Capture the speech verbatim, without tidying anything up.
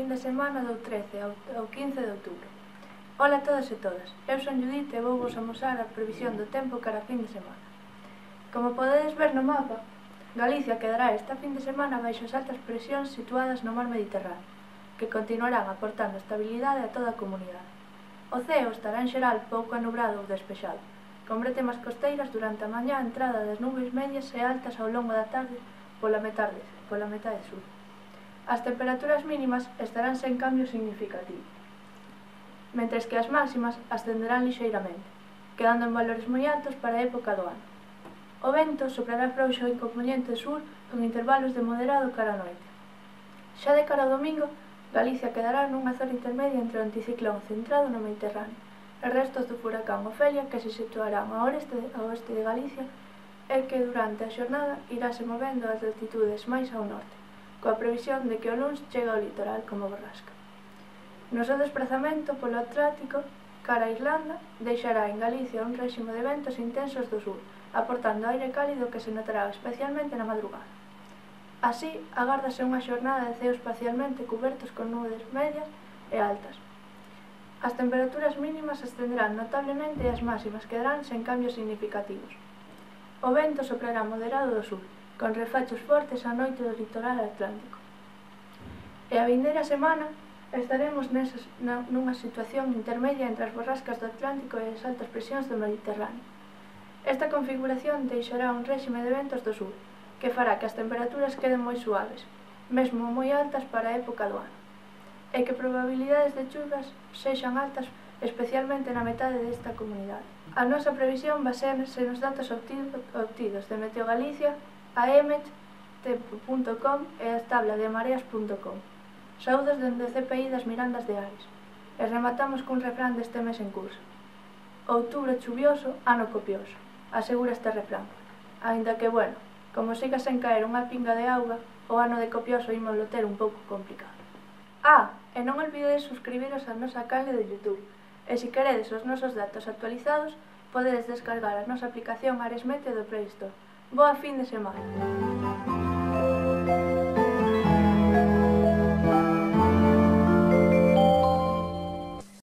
fin de semana do trece ao quince de outubro. Ola a todos e todas, eu son Judith e vou vos amosar a previsión do tempo cara a fin de semana. Como podedes ver no mapa, Galicia quedará esta fin de semana baixo as altas presións situadas no mar Mediterráneo, que continuarán aportando estabilidade a toda a comunidade. O ceo estará en xeral pouco anubrado ou despexado, con bretemas costeiras durante a mañá a entrada das nubes medias e altas ao longo da tarde pola metade, pola metade sur. As temperaturas mínimas estarán sen cambio significativo, mentres que as máximas ascenderán lixeiramente, quedando en valores moi altos para a época do ano. O vento soprará frouxo e compoñente sur con intervalos de moderado cara a noite. Xa de cara ao domingo, Galicia quedará nunha zona intermedia entre o anticiclón centrado no Mediterráneo e restos do furacán Ofelia que se situarán ao oeste, ao oeste de Galicia e que durante a xornada irase movendo ás latitudes máis ao norte, coa previsión de que o luns chega ao litoral como borrasca. No seu desprazamento polo Atlántico, cara a Irlanda, deixará en Galicia un réximo de ventos intensos do sur, aportando aire cálido que se notará especialmente na madrugada. Así, agárdase unha xornada de ceos parcialmente cubertos con nubes medias e altas. As temperaturas mínimas ascenderán notablemente e as máximas quedarán sen cambios significativos. O vento soprará moderado do sur, con refachos fortes á noite do litoral atlántico. E a vindeira semana estaremos nesas, na, nunha situación intermedia entre as borrascas do Atlántico e as altas presións do Mediterráneo. Esta configuración deixará un réxime de ventos do sur, que fará que as temperaturas queden moi suaves, mesmo moi altas para a época do ano, e que probabilidades de chuvas sexan altas especialmente na metade desta comunidade. A nosa previsión baséase nos datos obtidos de Meteo Galicia, a emet, tempo punto com e a tabla de mareas punto com. Saúdos dende o C P I das Mirandas de Ares. E rematamos cun refrán deste mes en curso. Outubro chuvioso, ano copioso, asegura este refrán. Aínda que, bueno, como siga sen caer unha pinga de auga, o ano de copioso ímolo ter un pouco complicado. Ah, e non olvidedes suscribiros á nosa canle de YouTube. E se queredes os nosos datos actualizados, podedes descargar a nosa aplicación Aresmete do Play Store. Boa fin de semana!